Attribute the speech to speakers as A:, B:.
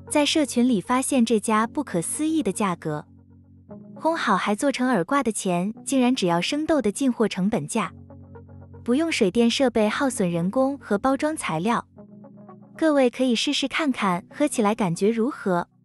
A: 在社群里发现这家不可思议的价格，烘好还做成耳挂的钱，竟然只要生豆的进货成本价，不用水电设备耗损人工和包装材料。各位可以试试看看，喝起来感觉如何？